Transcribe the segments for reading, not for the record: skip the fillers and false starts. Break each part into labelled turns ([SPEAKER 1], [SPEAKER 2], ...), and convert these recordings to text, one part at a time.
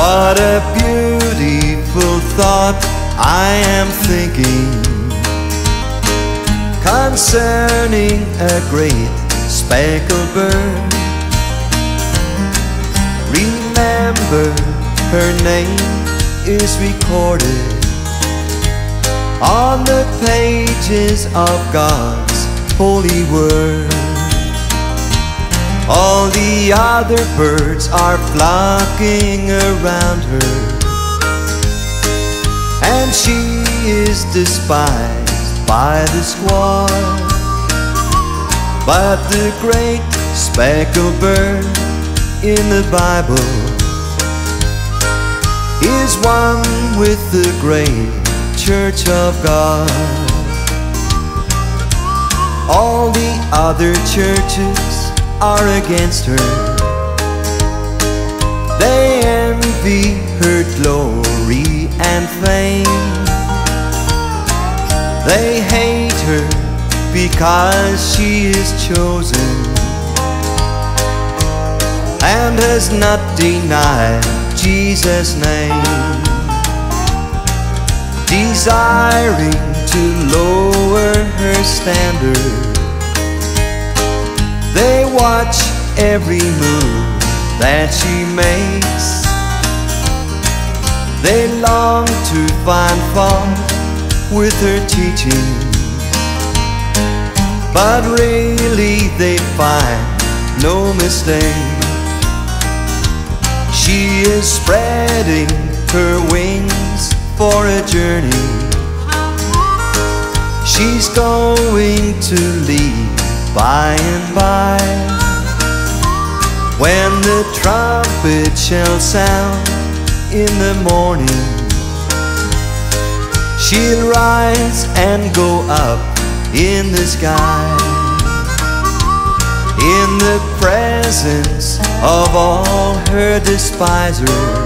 [SPEAKER 1] What a beautiful thought I am thinking concerning a great speckled bird. Remember, her name is recorded on the pages of God's holy word. All the other birds are flocking around her, and she is despised by the squad. But the great speckled bird in the Bible is one with the great Church of God. All the other churches are against her. They envy her glory and fame. They hate her because she is chosen and has not denied Jesus' name. Desiring to lower her standard, they watch every move that she makes. They long to find fault with her teaching, but really they find no mistake. She is spreading her wings for a journey. She's going to leave by and by, when the trumpet shall sound in the morning. She'll rise and go up in the sky, in the presence of all her despisers,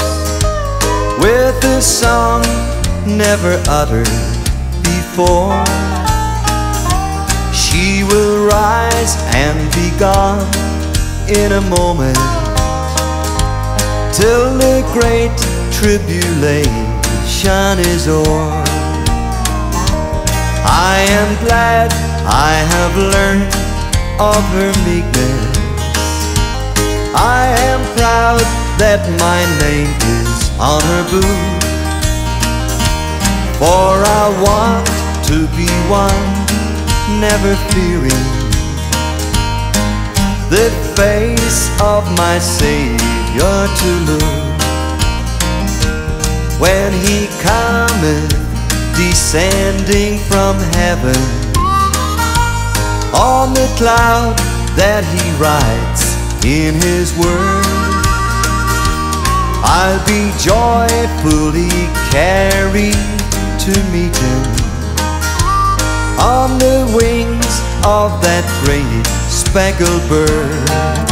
[SPEAKER 1] with a song never uttered before. She will rise and be gone in a moment, till the great tribulation is o'er. I am glad I have learned of her meekness. I am proud that my name is on her boot, for I want to be one never fearing the face of my Savior to look, when He cometh descending from heaven on the cloud that He writes in His word. I'll be joyfully carried to meet Him on the wings of that great speckled bird.